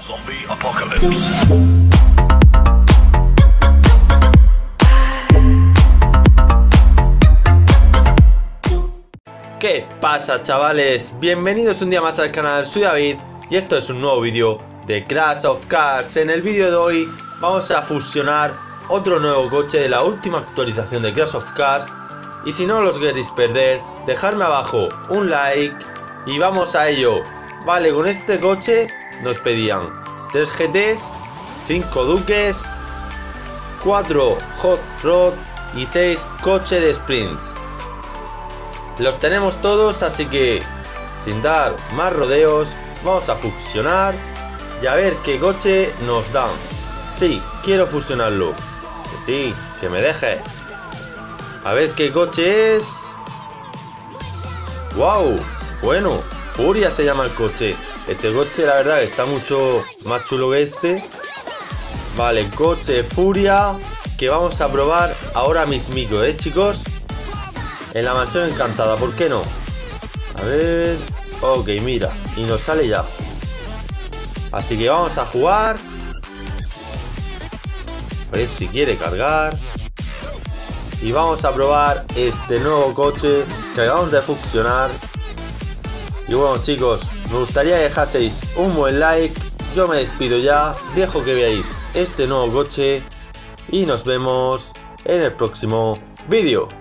Zombie Apocalypse. ¿Qué pasa, chavales? Bienvenidos un día más al canal, soy David y esto es un nuevo vídeo de Crash of Cars. En el vídeo de hoy vamos a fusionar otro nuevo coche de la última actualización de Crash of Cars. Y si no los queréis perder, dejadme abajo un like y vamos a ello. Vale, con este coche nos pedían 3 GTs, 5 Duques, 4 Hot Rod y 6 coche de sprints. Los tenemos todos, así que sin dar más rodeos vamos a fusionar y a ver qué coche nos dan. Sí, quiero fusionarlo. Que sí, que me deje. A ver qué coche es. ¡Wow! Bueno, Furia se llama el coche. Este coche la verdad que está mucho más chulo que este. Vale, coche Furia que vamos a probar ahora mismico, chicos. En la mansión encantada, ¿por qué no? A ver... Ok, mira, y nos sale ya. Así que vamos a jugar. A ver si quiere cargar. Y vamos a probar este nuevo coche que acabamos de fusionar. Y bueno, chicos, me gustaría que dejaseis un buen like. Yo me despido ya, dejo que veáis este nuevo coche y nos vemos en el próximo vídeo.